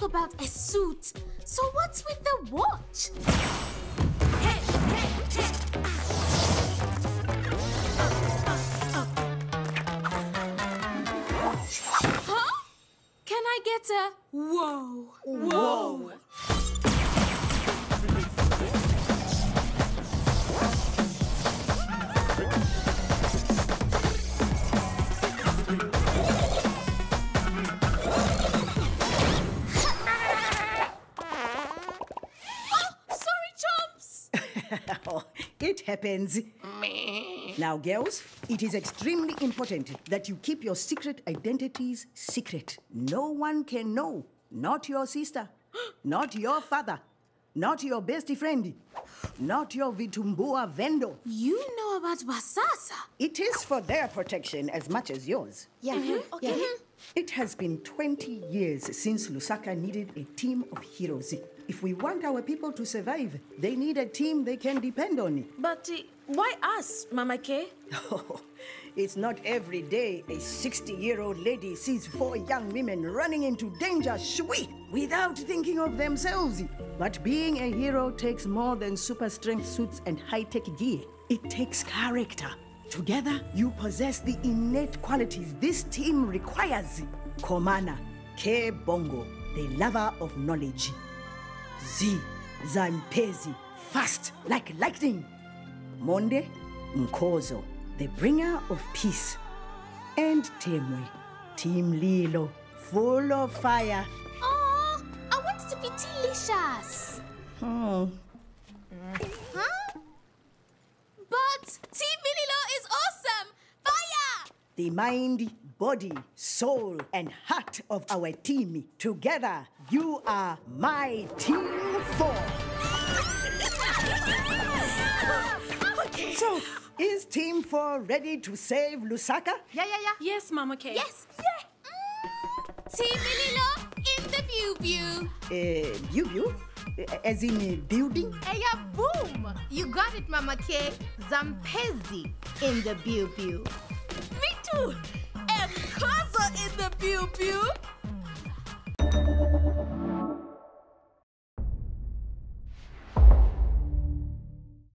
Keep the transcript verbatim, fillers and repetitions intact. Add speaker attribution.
Speaker 1: talk about a suit. So what's with the watch?
Speaker 2: Hey, hey, hey.
Speaker 1: Huh? Can I get a whoa?
Speaker 2: Whoa.
Speaker 3: It happens. Now, girls, it is extremely important that you keep your secret identities secret. No one can know. Not your sister, not your father, not your best friend, not your vitumbua vendor.
Speaker 1: You know about Basasa?
Speaker 3: It is for their protection as much as yours.
Speaker 2: Yeah.
Speaker 1: Mm-hmm.
Speaker 2: Okay.
Speaker 1: Yeah.
Speaker 3: It has been twenty years since Lusaka needed a team of heroes. If we want our people to survive, they need a team they can depend on.
Speaker 2: But uh, why us, Mama K?
Speaker 3: Oh, it's not every day a sixty-year-old lady sees four young women running into danger, shui, without thinking of themselves. But being a hero takes more than super strength suits and high-tech gear. It takes character. Together, you possess the innate qualities this team requires. Komana, K Bongo, the lover of knowledge. Z, Zampezi, fast like lightning. Monde, Nkozo, the bringer of peace. And Temwe, Team Lilo, full of fire.
Speaker 1: Oh, I want it to be delicious.
Speaker 3: Hmm.
Speaker 1: Huh? But Team Lilo is awesome! Fire!
Speaker 3: The mind, body, soul, and heart of our team. Together, you are my Team Four. So, is Team Four ready to save Lusaka?
Speaker 2: Yeah, yeah, yeah.
Speaker 4: Yes, Mama K.
Speaker 1: Yes! Yeah! Mm. Team Lilo in the pew-pew.
Speaker 3: Uh, you, you? As in a building?
Speaker 5: Hey, yeah, boom! You got it, Mama K. Zampezi in the pew-pew.
Speaker 1: Me too! And Kaza in the pew-pew.